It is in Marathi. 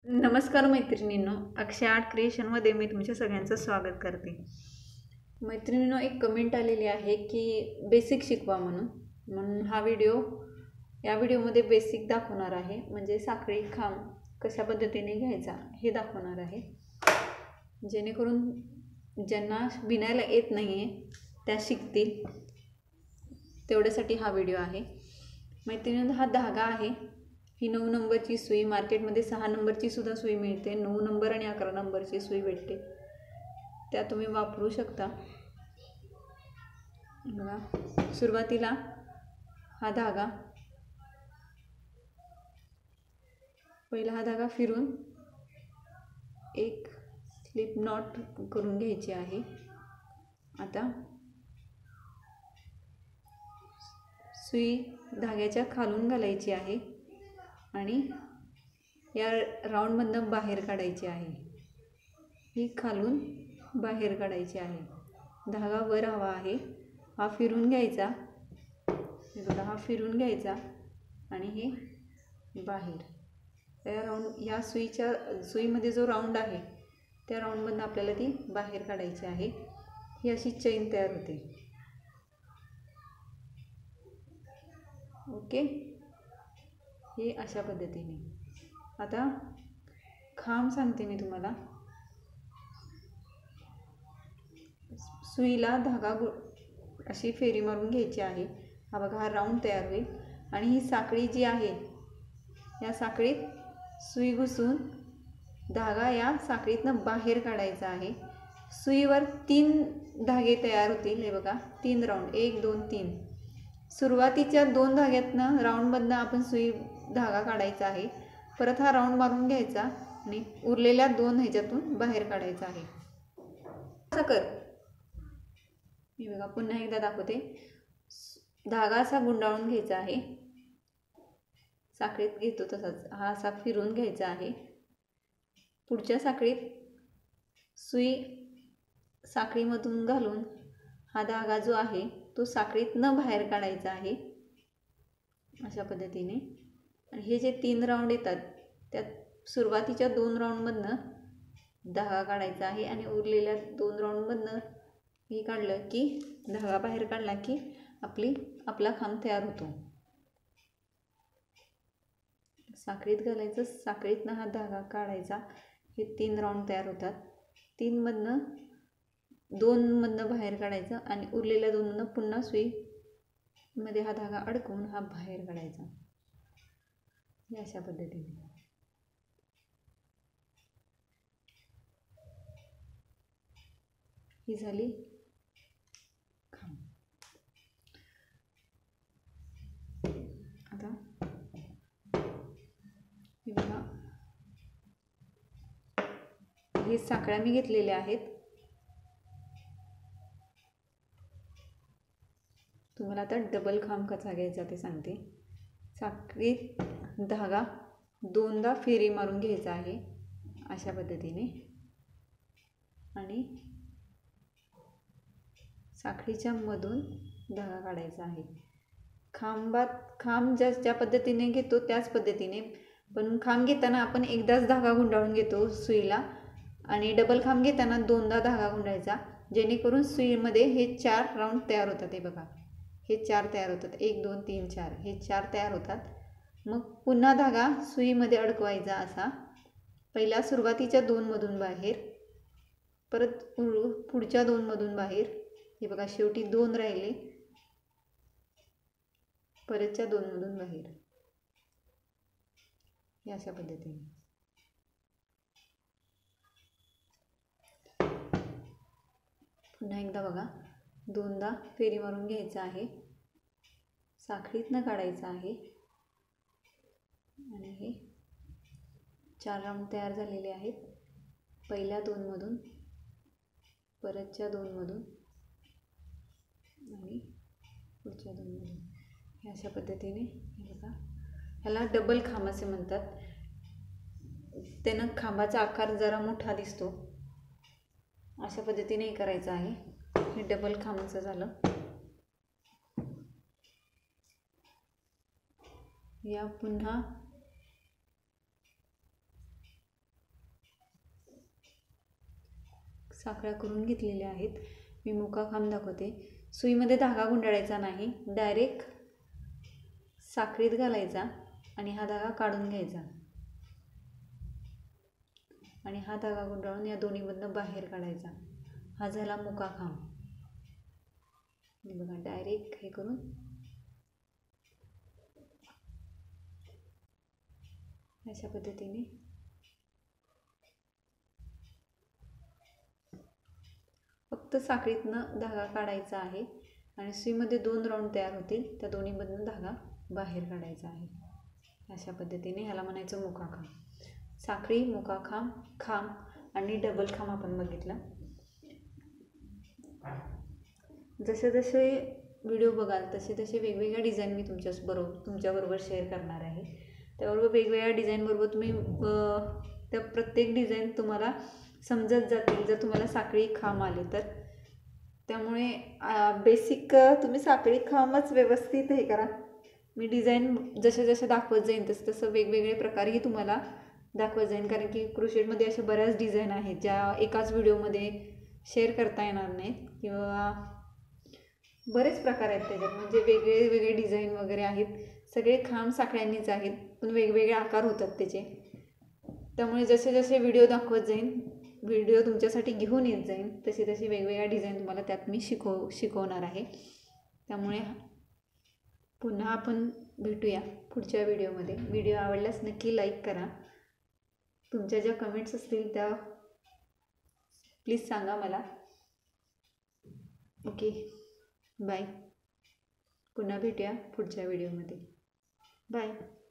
नमस्कार मैत्रिणींनो, अक्षय आर्ट क्रिएशनमध्ये मी तुमच्या सगळ्यांचं स्वागत करते. मैत्रिणींनो, एक कमेंट आलेली आहे की बेसिक शिकवा म्हणून या व्हिडिओमध्ये बेसिक दाखवणार आहे. म्हणजे साखळी खांब कशा पद्धतीने घ्यायचा हे दाखवणार आहे, जेणेकरून ज्यांना विणायला येत नाही आहे त्या शिकतील. तेवढ्यासाठी हा व्हिडिओ आहे. मैत्रिणींनो, हा धागा आहे. ही 9 नंबरची सुई, मार्केटमध्ये 6 नंबरची सुद्धा सुई मिळते. 9 नंबर आणि 11 नंबरची सुई भेटते, त्या तुम्ही वापरू शकता. बघा, सुरुवातीला पहिला हा धागा फिरून एक स्लिप नॉट करून घ्यायची आहे. आता सुई धाग्याच्या खालून घालायची आहे आणि या राऊंडमधनं बाहेर काढायची आहे. ही खालून बाहेर काढायची आहे. धागा वर हवा आहे, हा फिरून घ्यायचा. बघा, हा फिरून घ्यायचा आणि हे बाहेर. या सुईमध्ये जो राऊंड आहे त्या राऊंडमधनं आपल्याला ती बाहेर काढायची आहे. ही अशी चेन तयार होते. ओके, हे अशा पद्धतीने. आता खांब सांगते मी तुम्हाला. सुईला धागा अशी फेरी मारून घ्यायची आहे. हा बघा, हा राऊंड तयार होईल आणि ही साखळी जी आहे, या साखळीत सुई घुसून धागा या साखळीतनं बाहेर काढायचा आहे. सुईवर 3 धागे तयार होतील. हे बघा, 3 राऊंड, 1 2 3. सुरुवातीच्या 2 धाग्यातनं राऊंडमधनं आपण सुई धागा काढायचा आहे. परत हा राऊंड मारून घ्यायचा आणि उरलेल्या 2 ह्याच्यातून बाहेर काढायचा आहे. असं कर. मी बघा पुन्हा एकदा दाखवते. धागा असा गुंडाळून घ्यायचा आहे, साखळीत घेतो तसाच हा असा फिरून घ्यायचा आहे. पुढच्या साखळीत सुई साखळीमधून घालून हा धागा जो आहे तो साखळीतनं बाहेर काढायचा आहे, अशा पद्धतीने. आणि हे जे 3 राऊंड येतात त्यात सुरुवातीच्या 2 राऊंडमधनं धागा काढायचा आहे आणि उरलेल्या 2 राऊंडमधनं हे काढलं की, धागा बाहेर काढला की आपला खांब तयार होतो. साखळीत घालायचं, साखळीतनं हा धागा काढायचा. हे 3 राऊंड तयार होतात. 2 मधनं बाहेर काढायचं आणि उरलेल्या 2 मधनं पुन्हा सुईमध्ये हा धागा अडकवून हा बाहेर काढायचा, अशा पद्धतीने. ही झाली खांब. आता हे बघा, हे साखळ्या मी घेतलेल्या आहेत. तुम्हाला आता डबल खांब कसा घ्यायचा ते सांगते. साखळीत धागा 2दा फेरी मारून घ्यायचा आहे, अशा पद्धतीने. आणि साखळीच्या मधून धागा काढायचा आहे. खांब ज्या पद्धतीने घेतो त्याच पद्धतीने, पण खांब घेताना आपण एकदाच धागा गुंडाळून घेतो सुईला, आणि डबल खांब घेताना 2दा धागा गुंडाळायचा, जेणेकरून सुईमध्ये हे 4 राऊंड तयार होतात. हे बघा, हे 4 तयार होतात. 1 2 3 4, हे 4 तयार होतात. मग पुन्हा धागा सुईमध्ये अडकवायचा असा. पहिला सुरुवातीच्या 2 मधून बाहेर, परत पुढच्या 2 मधून बाहेर. हे बघा, शेवटी 2 राहिले, परतच्या 2 मधून बाहेर, हे अशा पद्धतीने. पुन्हा एकदा बघा, 2दा फेरी मारून घ्यायचा आहे, साखळीतनं काढायचं आहे आणि हे 4 राऊंड तयार झालेले आहेत. पहिल्या 2 मधून, परतच्या 2 मधून आणि पुढच्या 2 मधून, हे अशा पद्धतीने. हे बघा, ह्याला डबल खांब असे म्हणतात. त्यानं खांबाचा आकार जरा मोठा दिसतो, अशा पद्धतीने करायचं आहे. हे डबल खांबाचं झालं. या पुन्हा साखळ्या करून घेतलेल्या आहेत. मी मुकाखांब दाखवते. सुईमध्ये धागा गुंडाळायचा नाही, डायरेक्ट साखळीत घालायचा आणि हा धागा काढून घ्यायचा आणि हा धागा गुंडाळून या दोन्हीमधनं बाहेर काढायचा. हा झाला मुकाखांब. बघा डायरेक्ट हे करून अशा पद्धतीने फक्त साखळीतनं धागा काढायचा आहे आणि सुईमध्ये 2 राऊंड तयार होतील, त्या दोन्हीमधनं धागा बाहेर काढायचा आहे. अशा पद्धतीने ह्याला म्हणायचं मुकाखांब. साखळी, मुकाखांब, खांब आणि डबल खांब आपण बघितला. जसे जसे व्हिडिओ बघाल तसे तसे वेगवेगळ्या डिझाईन मी तुमच्याबरोबर शेअर करणार आहे. त्याबरोबर वेगवेगळ्या डिझाईनबरोबर तुम्ही त्या प्रत्येक डिझाईन तुम्हाला समजत जातील जर तुम्हाला साखळी खांब आले तर. त्यामुळे बेसिक तुम्ही साखळी खांबच व्यवस्थित हे करा. मी डिझाईन जसे जसे दाखवत जाईन तसं तसं वेगवेगळे प्रकारही तुम्हाला दाखवत जाईन, कारण की क्रोशेटमध्ये अशा बऱ्याच डिझाईन आहेत ज्या एकाच व्हिडिओमध्ये शेअर करता येणार नाहीत किंवा बरेच प्रकार आहेत त्याच्यात. म्हणजे वेगळे वेगळे डिझाईन वगैरे आहेत. सगळे खांब साखळ्यांनीच आहेत पण वेगवेगळे आकार होतात त्याचे. त्यामुळे जसे जसे व्हिडिओ दाखवत जाईन, व्हिडिओ तुमच्यासाठी घेऊन येत जाईन, तसे तसे वेगवेगळ्या डिझाईन तुम्हाला त्यात मी शिकवणार आहे. त्यामुळे पुन्हा आपण भेटूया पुढच्या व्हिडिओमध्ये. व्हिडिओ आवडल्यास नक्की लाईक करा. तुमच्या ज्या कमेंट्स असतील त्या प्लीज सांगा मला. Okay, bye. पुन्हा भेटूया पुढच्या व्हिडिओमध्ये. बाय.